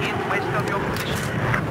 in west of your position.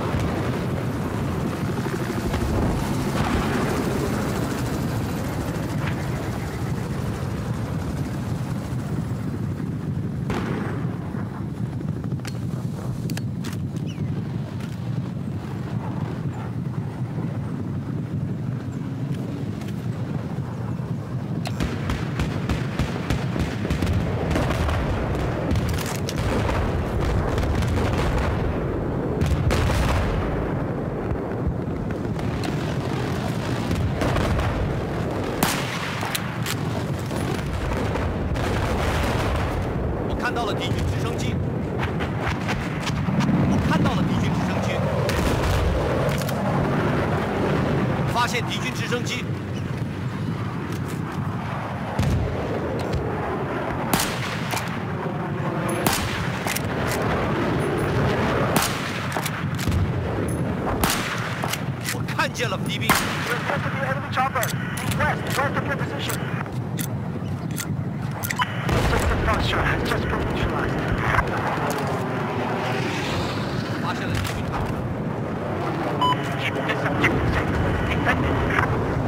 看到了敌军直升机，我看到了敌军直升机，发现敌军直升机。 看见了敌兵。 There appears to be enemy chopper. West of your position. Objective posture has just been neutralized. 发现了敌军塔。 Keep this objective safe. Defended.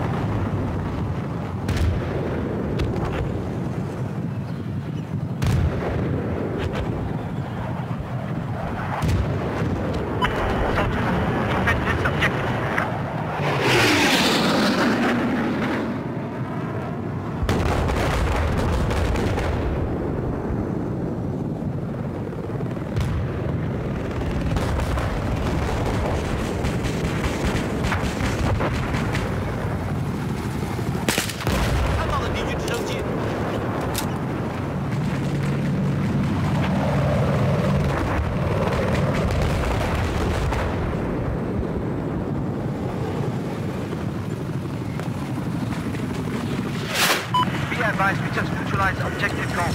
，Advise we just neutralize objective goal.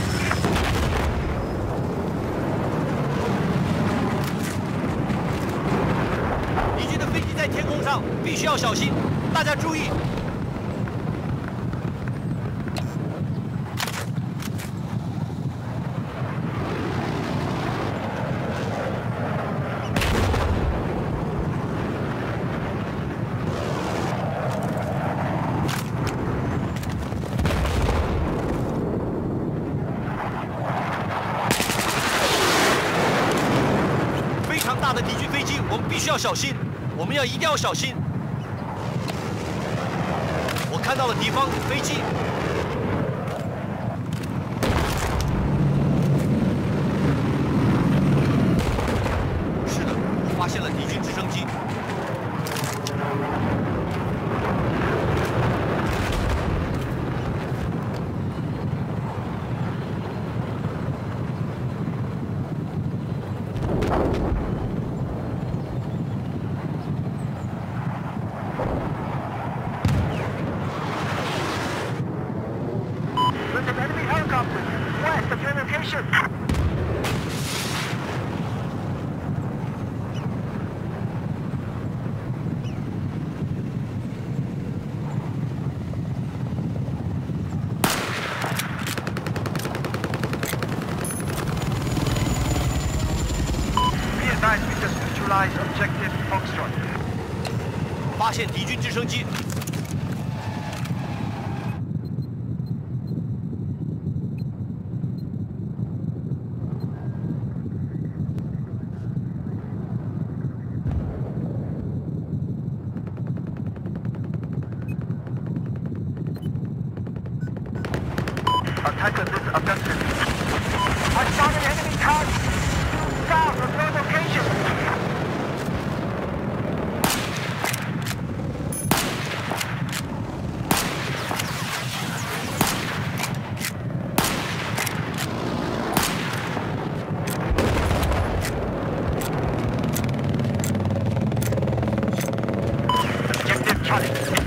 敌军的飞机在天空上，必须要小心，大家注意。 大的敌军飞机，我们必须要小心，我们一定要小心。我看到了敌方飞机，是的，我发现了敌军直升机。 There's an enemy helicopter west of your location. Be advised, we just neutralize objective Foxtrot. 发现敌军直升机。 Attack on this objective. I saw an enemy tank south of your location. Objective challenge.